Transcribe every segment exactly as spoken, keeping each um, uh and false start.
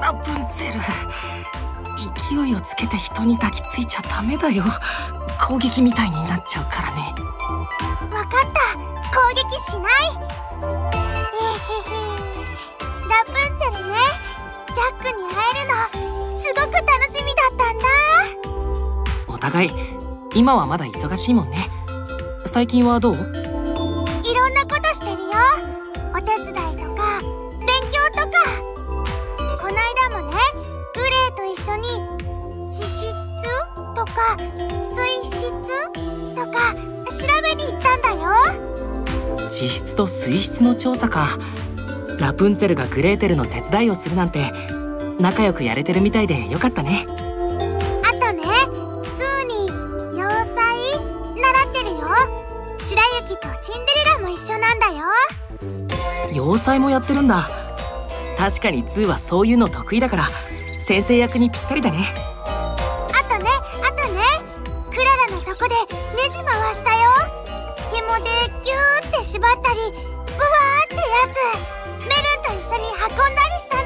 ラプンツェル、勢いをつけて人に抱きついちゃダメだよ。攻撃みたいになっちゃうからね。 わかった、攻撃しない。えへへ、ラプンツェルね、ジャックに会えるのすごく楽しみだったんだ。 お互い今はまだ忙しいもんね。最近はどう？ いろんなことしてるよ。お手伝いとか勉強とか。この間もね、グレーと一緒に地質とか水質とか調べに行ったんだよ。 地質と水質の調査か。ラプンツェルがグレーテルの手伝いをするなんて仲良くやれてるみたいでよかったね。 あとね、ツーに洋裁習ってるよ。白雪とシンデレラも一緒なんだよ。 洋裁もやってるんだ。確かにツーはそういうの得意だから先生役にぴったりだね。 あとね、あとね、クララのとこでネジ回したよ。紐でギューって縛ったり、うわーってやつメルンと一緒に運んだりした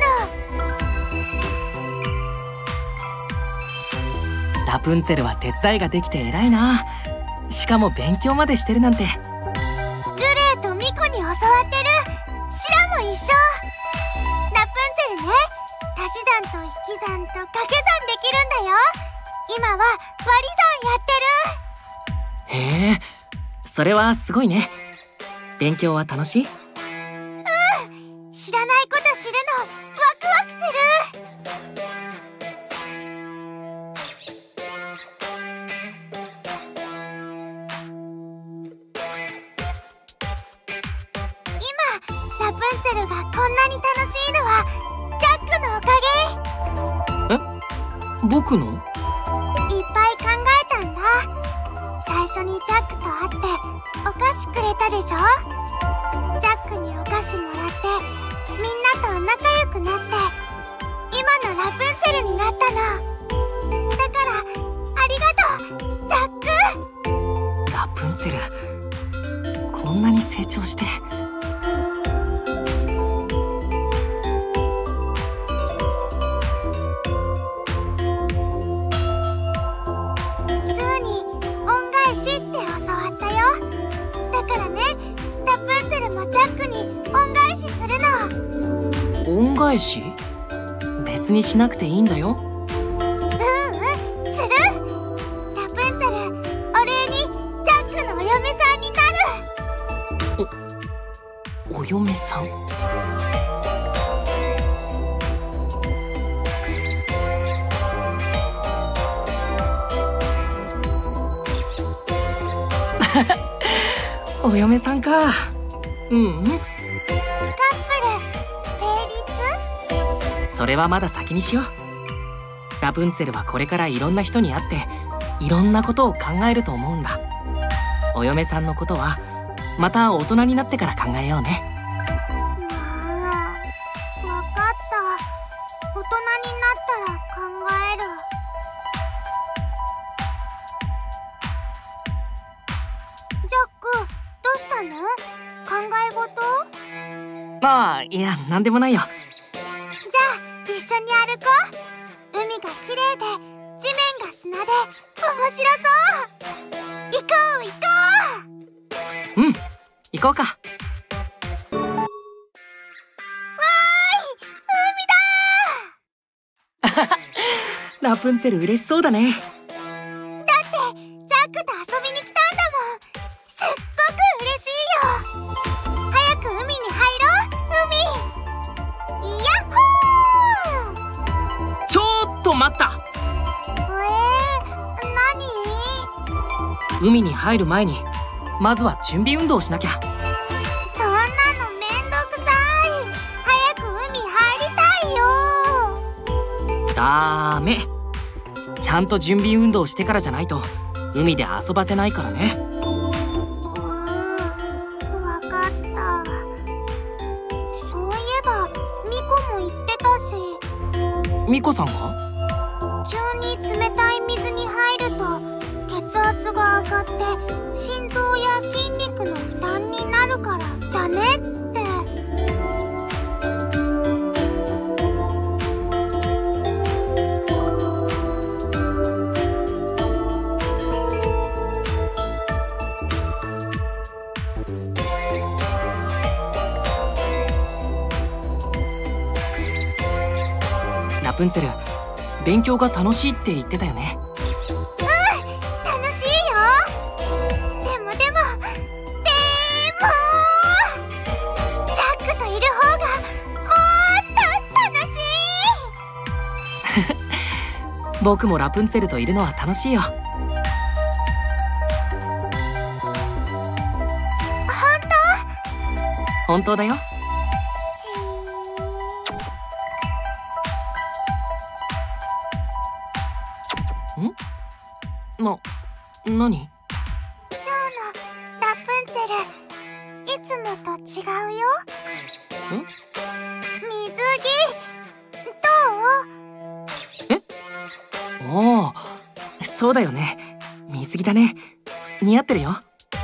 の。 ラプンツェルは手伝いができて偉いな。しかも勉強までしてるなんて。 グレーとミコに教わってる。シラも一緒。ラプンツェルね、足し算と引き算と掛け算できるんだよ。今は割り算やってる。 へえ、それはすごいね。勉強は楽しい？ うん、知らないこと知るのワクワクする。今ラプンツェルがこんなに楽しいのはジャックのおかげ。 え？僕の？ いっぱい考えたんだ。最初にジャックと会ってお菓子くれたでしょ。ジャックにお菓子もらってみんなと仲良くなって今のラプンツェルになったの。だからありがとうジャック。 ラプンツェル、こんなに成長して。恩返し？別にしなくていいんだよ。 うんうん、する。ラプンツェル、お礼にジャックのお嫁さんになる。 お、お嫁さん？お嫁さんか。うんうん。それはまだ先にしよう。ラプンツェルはこれからいろんな人に会っていろんなことを考えると思うんだ。お嫁さんのことはまた大人になってから考えようね。 まあ、分かった。大人になったら考える。ジャック、どうしたの？考え事？ ああ、いや、なんでもないよ。 じゃあ一緒に歩こう。海が綺麗で地面が砂で面白そう。行こう行こう。うん、行こうか。 わーい、海だーラプンツェル嬉しそうだね。 だってジャックと遊びに来たんだもん。すっごく嬉しいよ。早く海に入ろう。海、ヤッホー。 ちょっと待った。 えー、何？ 海に入る前にまずは準備運動をしなきゃ。 そんなのめんどくさい。早く海入りたいよ。 ダメ。ちゃんと準備運動してからじゃないと海で遊ばせないからね。 うーん、わかった。そういえばミコも言ってたし。 ミコさんが？ 急に冷たい水に入ると血圧が上がって心臓や筋肉の負担になるからダメって。 ラプンツェル、勉強が楽しいって言ってたよね。 うん、楽しいよ。でもでもでもジャックといる方がもっと楽しい。 僕もラプンツェルといるのは楽しいよ。 本当？ 本当だよ。な、何？ 今日のラプンツェル、いつもと違うよ。 え？ 水着どう？ え？おお、そうだよね。水着だね。似合ってるよ。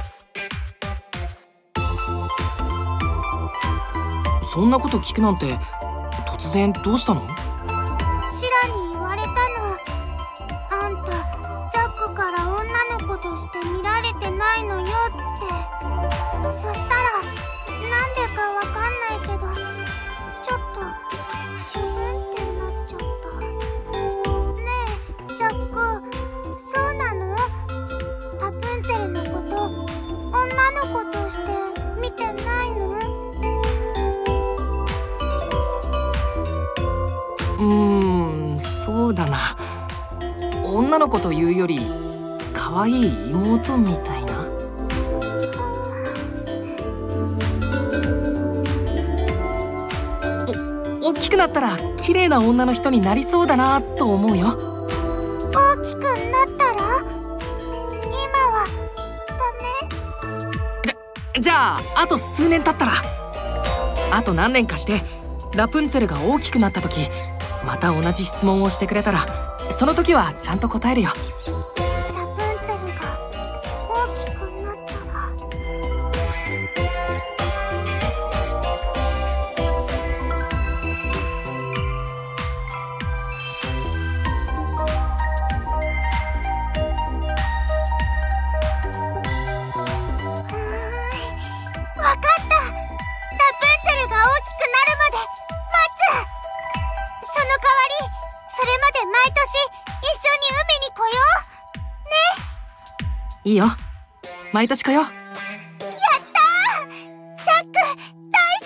そんなこと聞くなんて突然どうしたの？ シラに言われたの。あんたジャックから女の子として見られてないのよって。そしたらなんでかわかんないけどちょっとシュンってなっちゃった。ねえジャック、そうなの？ラプンツェルのこと女の子として見てないの？ うーん、そうだな。女の子というより可愛い妹みたいな。お大きくなったら綺麗な女の人になりそうだなと思うよ。 大きくなったら？今はダメ？ じゃ、じゃああと数年経ったら、あと何年かしてラプンツェルが大きくなった時、また同じ質問をしてくれたら、その時はちゃんと答えるよ。 ラプンツェルが大きくなったら。わかった。ラプンツェルが大きくなるまで待つ。その代わりそれまで毎年一緒に海に来ようね。 いいよ、毎年来よう。 やったー、ジャック大好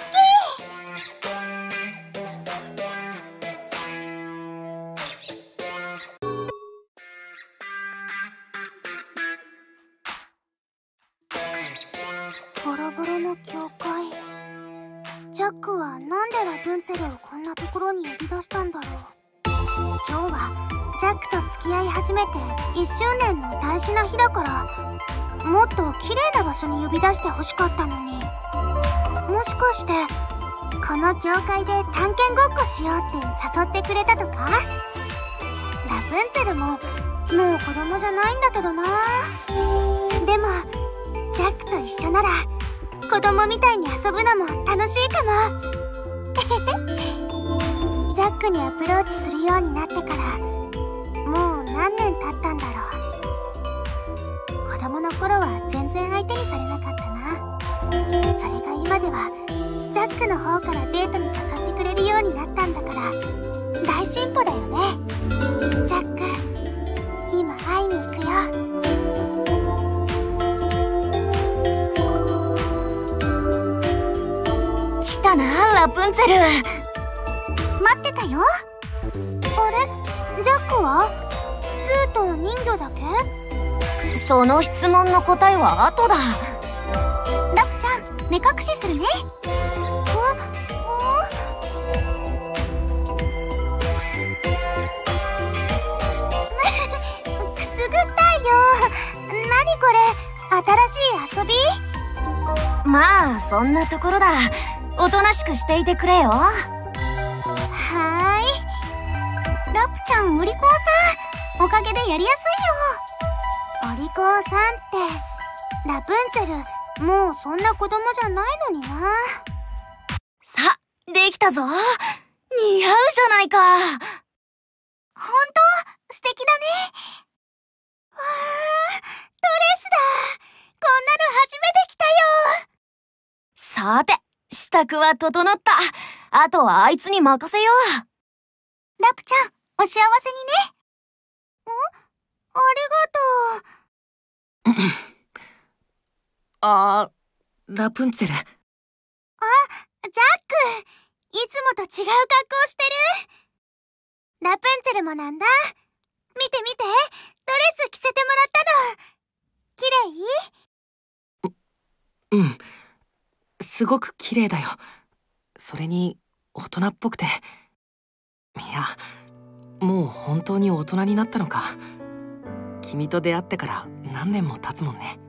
き。ボロボロの教会。ジャックはなんでラプンツェルをこんなところに呼び出したんだろう。今日はジャックと付き合い始めていっしゅうねんの大事な日だから、もっと綺麗な場所に呼び出してほしかったのに。もしかしてこの教会で探検ごっこしようって誘ってくれたとか？ラプンツェルももう子供じゃないんだけどな。でもジャックと一緒なら子供みたいに遊ぶのも楽しいかも。ジャックにアプローチするようになってからもう何年経ったんだろう。子供の頃は全然相手にされなかったな。それが今ではジャックの方からデートに誘ってくれるようになったんだから大進歩だよね。ジャック、今会いに行くよ。 来たな、ラプンツェル。 待ってたよ。あれ、ジャックはずーっと人魚だけ？ その質問の答えは後だ。 ラプちゃん、目隠しするね。くすぐったいよ。何これ、新しい遊び？ まあそんなところだ。おとなしくしていてくれよ。 はーい。ラプちゃん、お利口さん、おかげでやりやすいよ。お利口さんってラプンツェル、もうそんな子供じゃないのにな。 さあ、できたぞ。似合うじゃないか。 ほんと素敵だね。わー、ドレスだ。こんなの初めて着たよ。 さて、支度は整った。あとはあいつに任せよう。 ラプちゃん、お幸せにね。ん？ありがとう。 あー、ラプンツェル。 あ、ジャック。いつもと違う格好してる。ラプンツェルもなんだ。見て見て、ドレス着せてもらったの。綺麗？ う、うん。すごく綺麗だよ。それに、大人っぽくて。いや、もう本当に大人になったのか。君と出会ってから何年も経つもんね。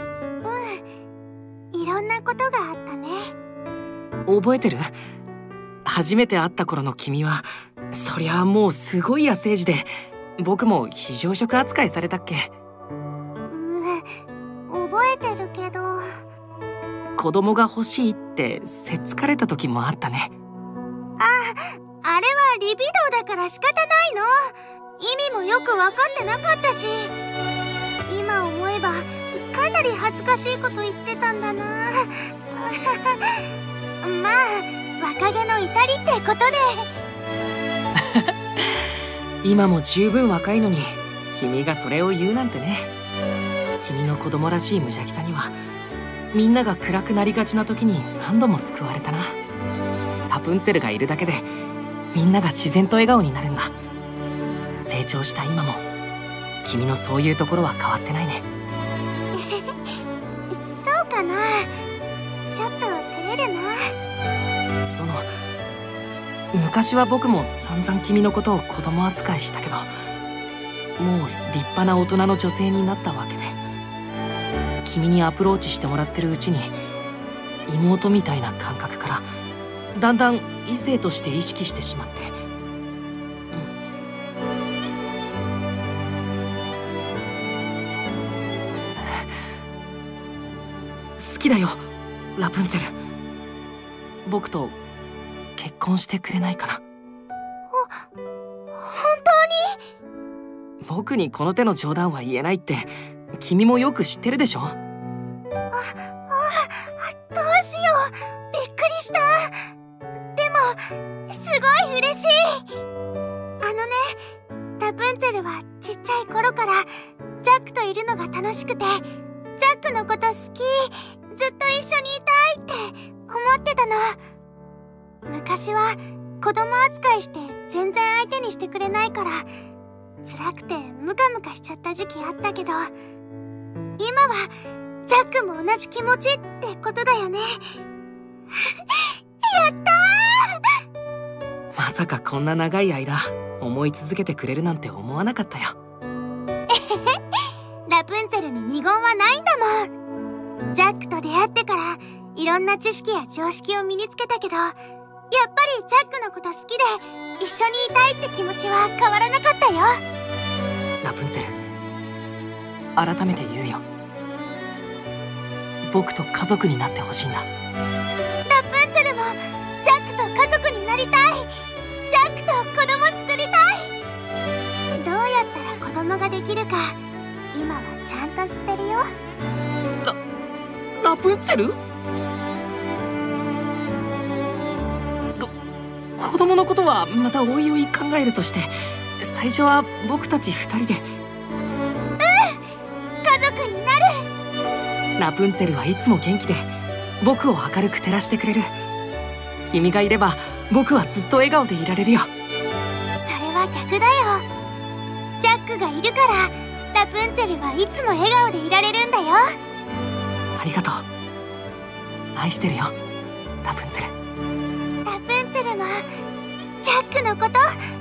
うん。いろんなことがあったね。 覚えてる？初めて会った頃の君は、そりゃあもうすごい野生児で、僕も非常食扱いされたっけ？ うー、覚えてるけど。 子供が欲しいってせっつかれた時もあったね。 あ、あれはリビドーだから仕方ないの。意味もよく分かってなかったし。今思えばかなり恥ずかしいこと言ってたんだな。まあ若気の至りってことで。 今も十分若いのに君がそれを言うなんてね。君の子供らしい無邪気さにはみんなが暗くなりがちな時に何度も救われたな。ラプンツェルがいるだけでみんなが自然と笑顔になるんだ。成長した今も君のそういうところは変わってないね。 そうかな。ちょっと照れるな。 その昔は僕も散々君のことを子供扱いしたけど、もう立派な大人の女性になったわけで、君にアプローチしてもらってるうちに妹みたいな感覚からだんだん異性として意識してしまって、好きだよラプンツェル。僕と結婚してくれないかな。 ほ、本当に？僕にこの手の冗談は言えないって君もよく知ってるでしょ。あ、あ、 どうしよう、びっくりした。でもすごい嬉しい。あのね、ラプンツェルはちっちゃい頃からジャックといるのが楽しくて、ジャックのこと好き、ずっと一緒にいたいって思ってたの。昔は子供扱いして全然相手にしてくれないから辛くてムカムカしちゃった時期あったけど、今はジャックも同じ気持ちってことだよね。やったー！ まさかこんな長い間思い続けてくれるなんて思わなかったよ。 ラプンツェルに二言はないんだもん。ジャックと出会ってからいろんな知識や常識を身につけたけど、やっぱりジャックのこと好きで一緒にいたいって気持ちは変わらなかったよ。 ラプンツェル、改めて言うよ。僕と家族になってほしいんだ。 ラプンツェルもジャックと家族になりたい。ジャックと子供作りたい。どうやったら子供ができるか今はちゃんと知ってるよ。 ラ、ラプンツェル？子供のことはまたおいおい考えるとして、最初は僕たち二人で。うん、 家族になる。 ラプンツェルはいつも元気で僕を明るく照らしてくれる。君がいれば僕はずっと笑顔でいられるよ。それは逆だよ。ジャックがいるからラプンツェルはいつも笑顔でいられるんだよ。 ありがとう。愛してるよラプンツェル。 ラプンツェルもジャックのこと